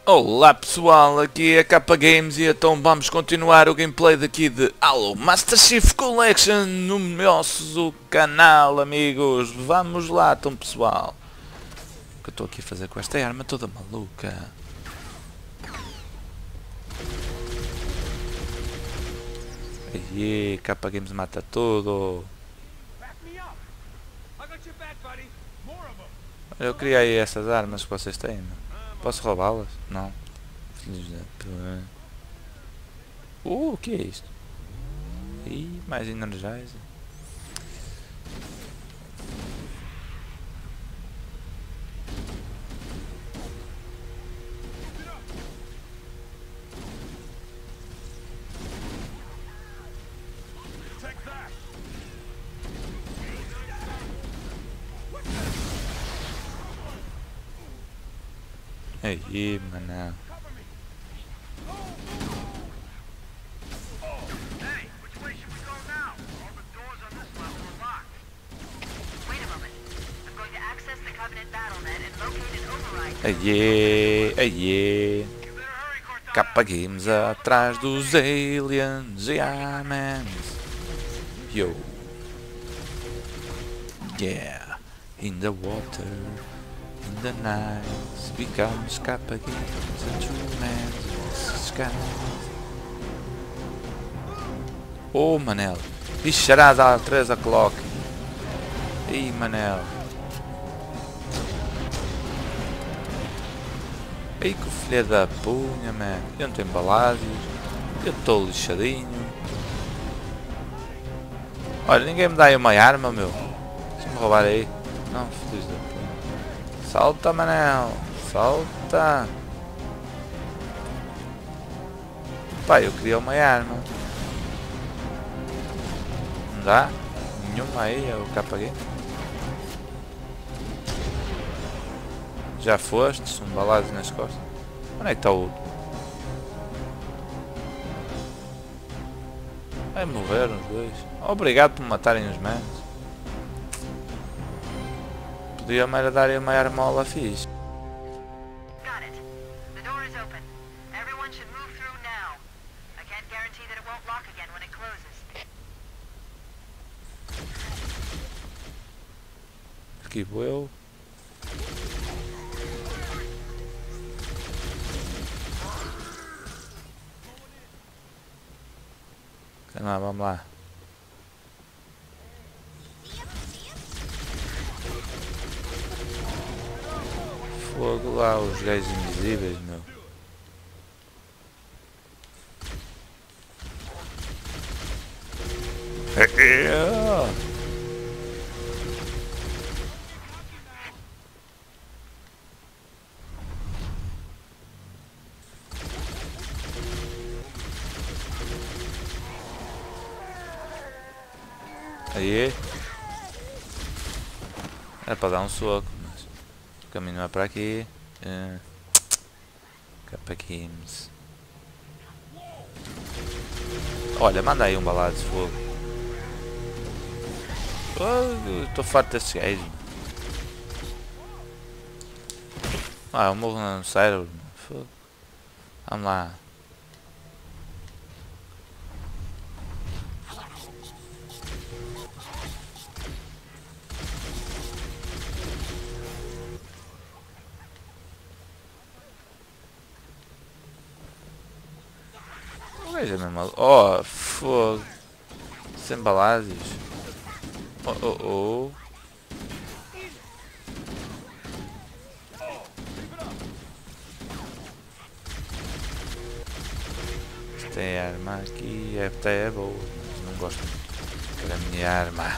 Olá pessoal, aqui é a K Games e então vamos continuar o gameplay daqui de Halo Master Chief Collection no nosso canal, amigos. Vamos lá então pessoal. O que eu estou aqui a fazer com esta arma toda maluca? Aí, K Games mata tudo. Eu criei essas armas que vocês têm, não? Posso roubá-las? Não. Filhos da... o que é isto? Ih, mais energizer. Aí, mano. Aie, aie. K Games atrás dos aliens. Yeah, man. Yo. Yeah. In the water. In the night. Becomes K Games a true man in the sky. Oh, Manel. Bicharada às 3 o'clock. Ih, Manel. Ei, que filha da punha, man. Eu não tenho balásios. Eu estou lixadinho. Olha, ninguém me dá aí uma arma, meu. Deixa-me roubar aí. Não, filhos da punha. Salta, Manel. Salta. Pá, eu queria uma arma. Não dá? Nenhuma aí, eu cá paguei. Já foste, um balado nas costas. Onde é que está o outro? Vai morrer os dois. Obrigado por me matarem os manos. Podia-me era dar uma armola fixe. Esquivo eu. Vamos lá. Fogo lá, os gajos invisíveis, meu. Aí. Era para dar um soco, mas o caminho é para aqui. K Games. Olha, manda aí um balado de fogo. Estou farto destes gajos. Eu morro no cérebro. Fogo. Vamos lá. Veja mesmo. Oh, fogo. Sem balásios. Oh. Esta arma aqui até é boa, mas não gosto muito da minha arma.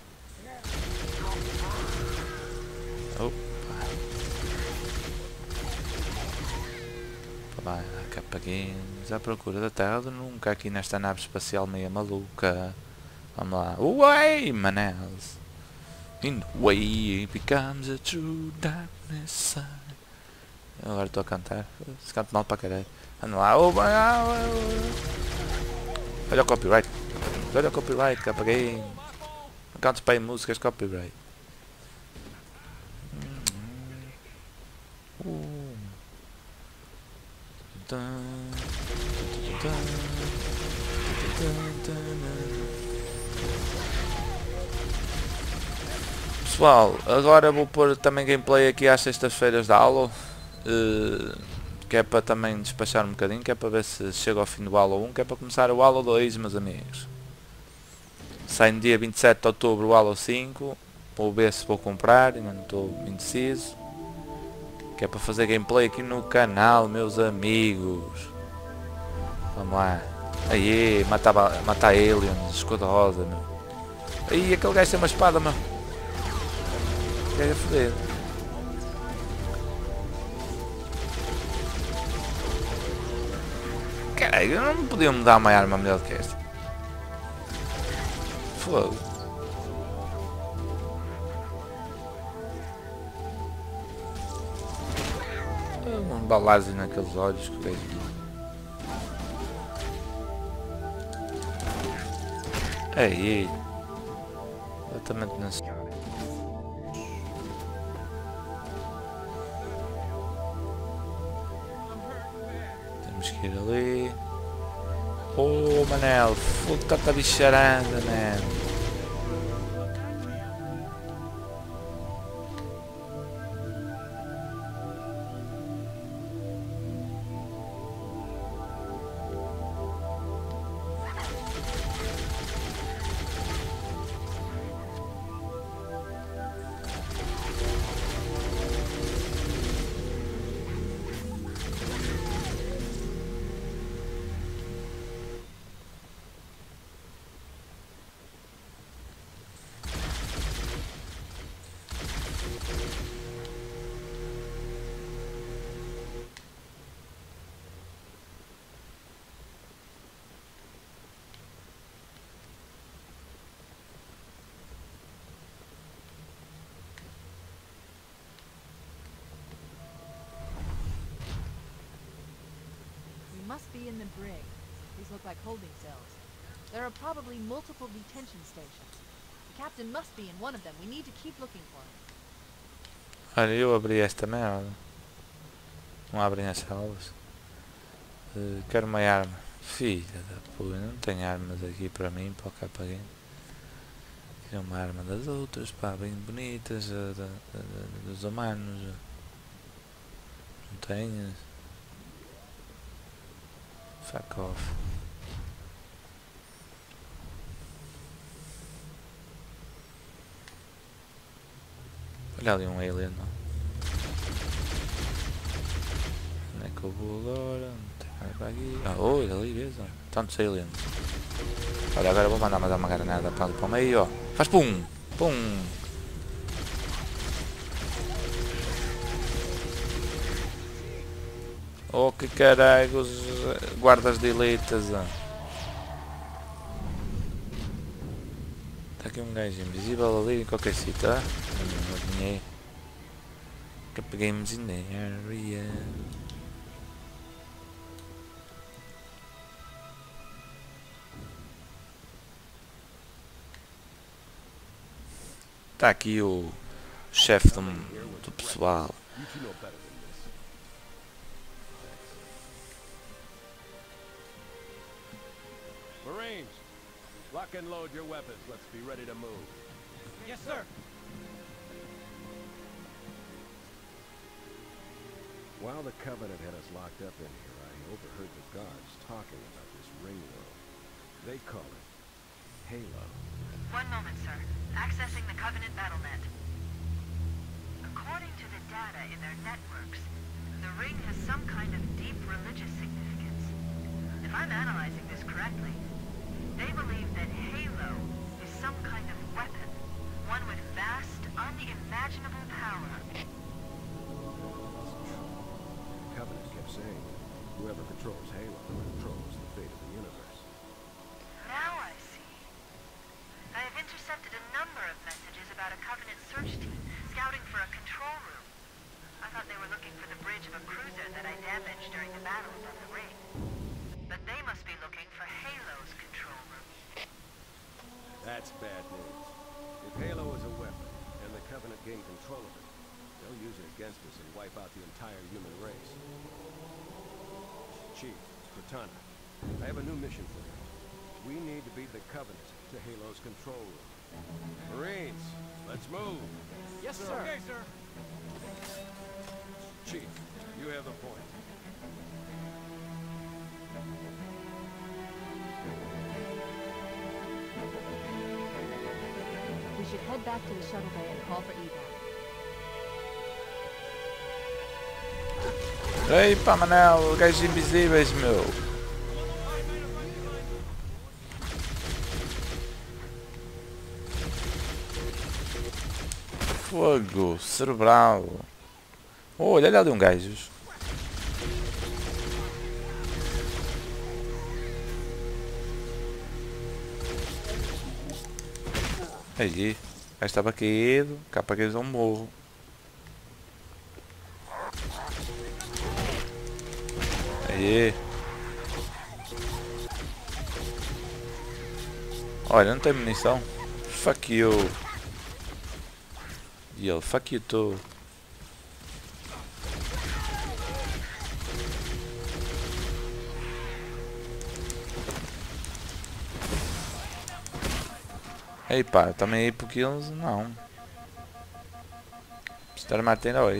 Opa. K Games à procura da Terra do nunca aqui nesta nave espacial meia maluca. Vamos lá. Uai, manels. In the way it becomes a true darkness side. Agora estou a cantar. Se canto mal para caralho. Vamos lá. Olha o copyright. Olha o copyright, K Games. Não cantes para aí músicas copyright. Pessoal, agora vou pôr também gameplay aqui às sextas-feiras da aula, que é para também despachar um bocadinho, que é para ver se chega ao fim do aula 1, que é para começar o aula 2, meus amigos. Sai no dia 27 de outubro o aula 5, vou ver se vou comprar, ainda não estou indeciso. Que é para fazer gameplay aqui no canal, meus amigos. Vamos lá. Aí, matar aliens, escudo rosa, meu. Aí, aquele gajo tem uma espada, meu. Que é foder. Caralho, não podiam me dar uma arma melhor do que esta. Fogo. Um balazo naqueles olhos que o gajo. Aí. Exatamente nesse. Temos que ir ali. Oh, Manel, puta tá bicharanda, man. Must be in the brig. These look like holding cells. There are probably multiple detention stations. The captain must be in one of them. We need to keep looking for him. Olha, eu abri esta merda. Não abrem as salas. Quero uma arma. Filha da puta, não tenho armas aqui para mim, para o capa game. Quero uma arma das outras, pá, bem bonitas, dos humanos. Não tenho. Fuck off. Olha ali um alien, não? Onde é que eu vou agora? Não tem nada para aqui. Ah, olha ali, vês? Tantos aliens. Olha, agora vou mandar mais uma granada para ali para o meio, ó. Faz pum! Pum! Oh, que caralho, os guardas de elites. Está aqui um gajo invisível ali em qualquer sítio, tá? Não adivinhei. Cap games in the area. Está aqui o chefe do pessoal. Marines, lock and load your weapons. Let's be ready to move. Yes, sir. While the Covenant had us locked up in here, I overheard the guards talking about this ring world. They call it Halo. One moment, sir. Accessing the Covenant BattleNet. According to the data in their networks, the ring has some kind of deep religious significance. If I'm analyzing this correctly, they believe that Halo is some kind of weapon, one with vast, unimaginable power. The Covenant kept saying that whoever controls Halo controls the fate of the universe. Now I see. I have intercepted a number of messages about a Covenant search team scouting for a control room. I thought they were looking for the bridge of a cruiser that I damaged during the battle above the ring. But they must be looking for Halo's control room. That's bad news. If Halo is a weapon, and the Covenant gain control of it, they'll use it against us and wipe out the entire human race. Chief, Cortana, I have a new mission for you. We need to beat the Covenant to Halo's control room. Marines, let's move. Yes, sir. Okay, sir. Chief, you have the point. We should head back to the shuttle bay and call for evac. Epa, Manel, gajos invisíveis, meu. Fogo cerebral. Oh, olha ali um gajo. Aí, o gajo estava caído, cá para que um morro. Aí. Olha, não tem munição. Fuck you. E ele, fuck you too. Ei pá, também aí porque eles não. Estar matando aí.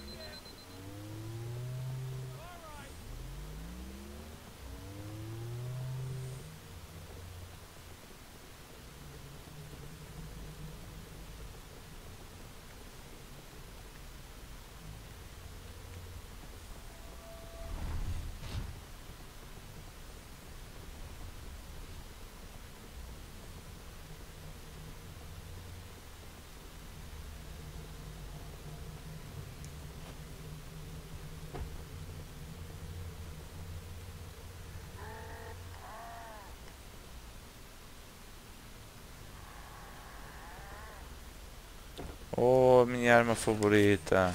Oh, minha arma favorita.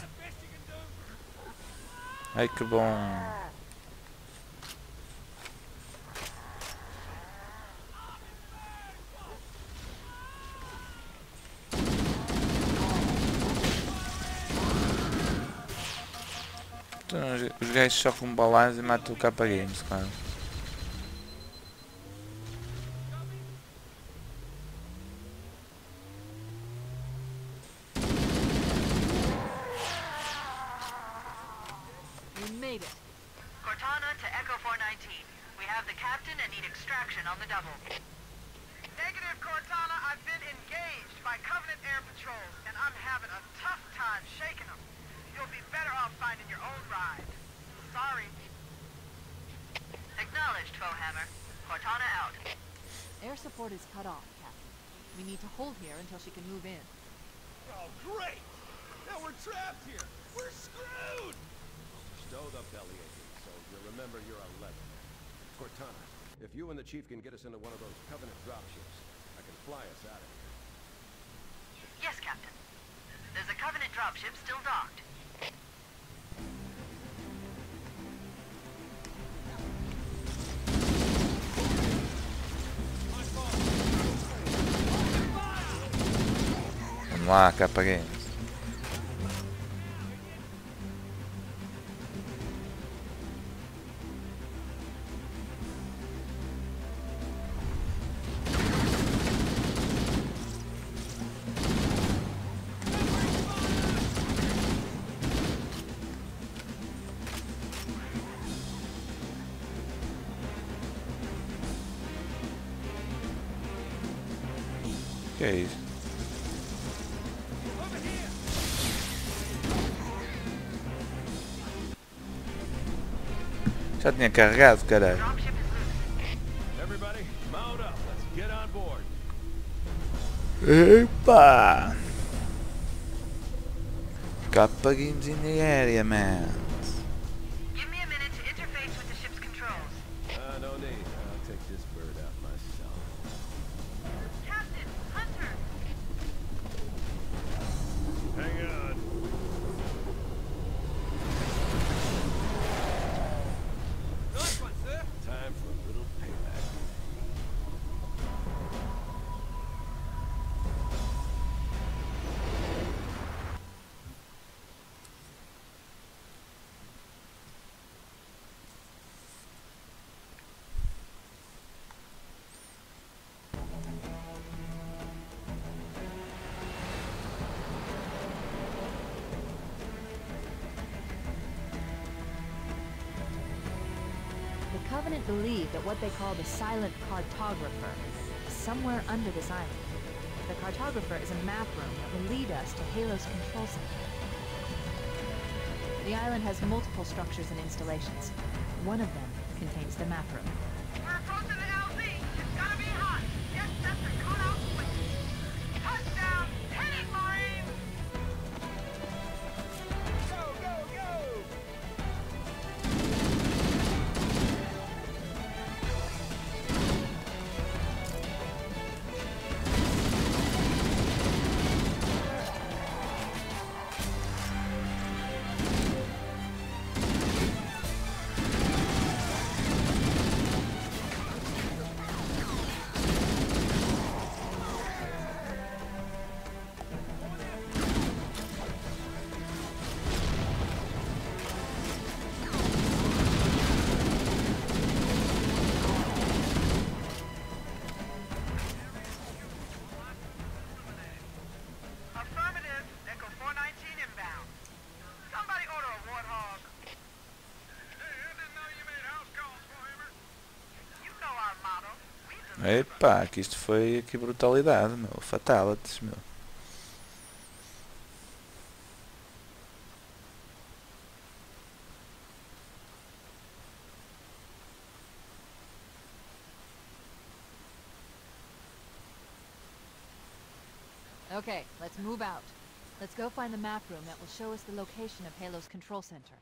Ai que bom. Então, os gajos chocam um balanço e matam o capa games, claro. Cortana to Echo 419. We have the captain and need extraction on the double. Negative, Cortana. I've been engaged by Covenant air patrols, and I'm having a tough time shaking them. You'll be better off finding your own ride. Sorry. Acknowledged, Foehammer. Cortana out. Air support is cut off, Captain. We need to hold here until she can move in. Oh, great! Now we're trapped here. We're screwed. Stow the bellyaching, soldier. Remember, you're a leather. Cortana, if you and the Chief can get us into one of those Covenant dropships, I can fly us out of here. Yes, Captain. There's a Covenant dropship still docked. Vamos lá, capa games. Que é isso? Já tinha carregado, caralho. Dropship is loose. Everybody, mount up. Let's get on board. Epa! Capa games in the area, man. Give me a minute to interface with the ship's controls. No need. I'll take this bird out myself. Captain! Hunter! Hang on. Nice one, sir. Time for a little payback. Covenant believe that what they call the silent cartographer is somewhere under this island. The cartographer is a map room that will lead us to Halo's control center. The island has multiple structures and installations. One of them contains the map room. We're approaching the LZ. It's gonna be hot. Get set to cut out switches. Touchdown! Hit it, Marines! Go, go, go! Affirmative. Echo 419 inbound. Somebody order a warthog. Hey, I didn't know you made house calls for him. You know our motto. We deliver. Epá, que isto foi aqui brutalidade, meu. Fatalities, meu. Okay, let's move out. Let's go find the map room that will show us the location of Halo's control center.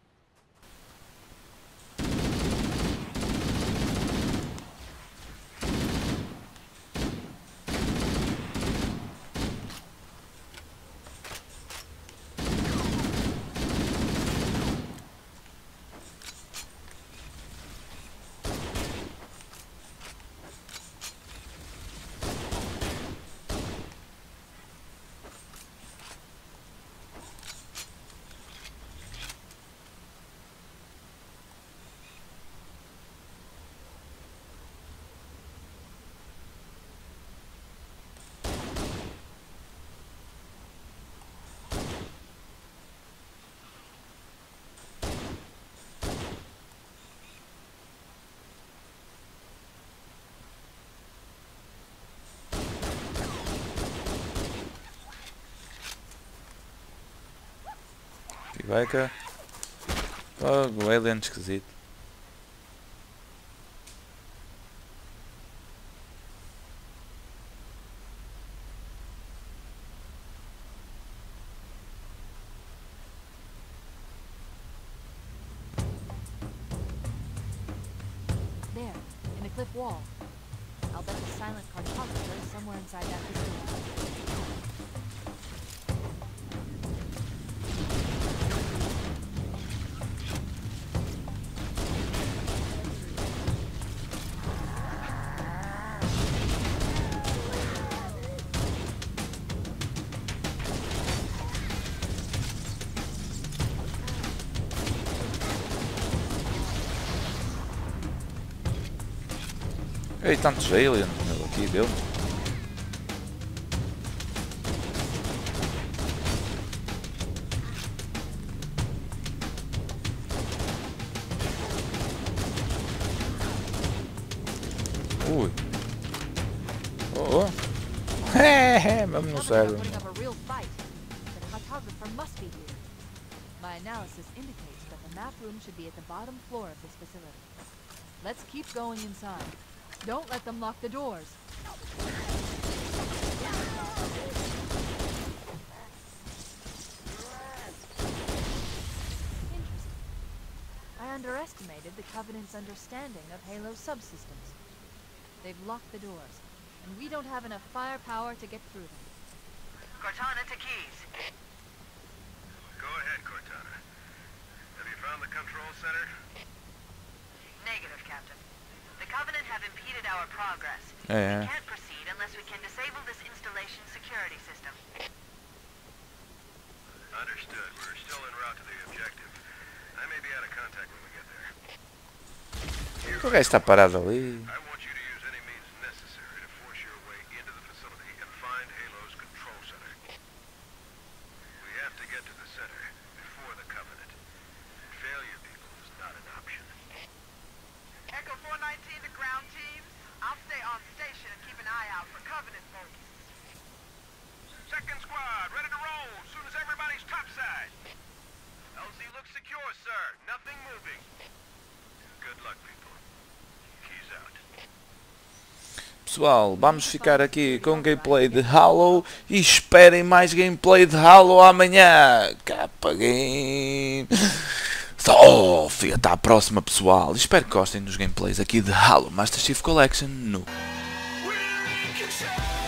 Aqui vai cá. Oh, o alien esquisito. There, in the cliff wall. I'll bet the silent cartographer is somewhere inside that facility. Ei, tantos aliens, meu, aqui deu. Ui. Oh, oh. Mesmo no cérebro. Putting up a real fight. The cartographer must be here. My analysis indicates that the map room should be at the bottom floor of this facility. Let's keep going inside. Don't let them lock the doors. Interesting. I underestimated the Covenant's understanding of Halo's subsystems. They've locked the doors, and we don't have enough firepower to get through them. Cortana to Keys. Go ahead, Cortana. Have you found the control center? Negative, Captain. The Covenant have impeded our progress. Yeah. We can't proceed unless we can disable this installation's security system. Understood. We're still en route to the objective. I may be out of contact when we get there. O gajo está parado ali. I want you to use any means necessary to force your way into the facility and find Halo's control center. We have to get to the center before the Covenant. Failure, people, is not an option. Echo 419 looks secure, sir. Nothing moving. Good luck, people. Keys out. Pessoal, vamos ficar aqui com gameplay de Halo e esperem mais gameplay de Halo amanhã. Capa Game. Sofia, até à próxima, pessoal. Espero que gostem dos gameplays aqui de Halo Master Chief Collection no We're in control.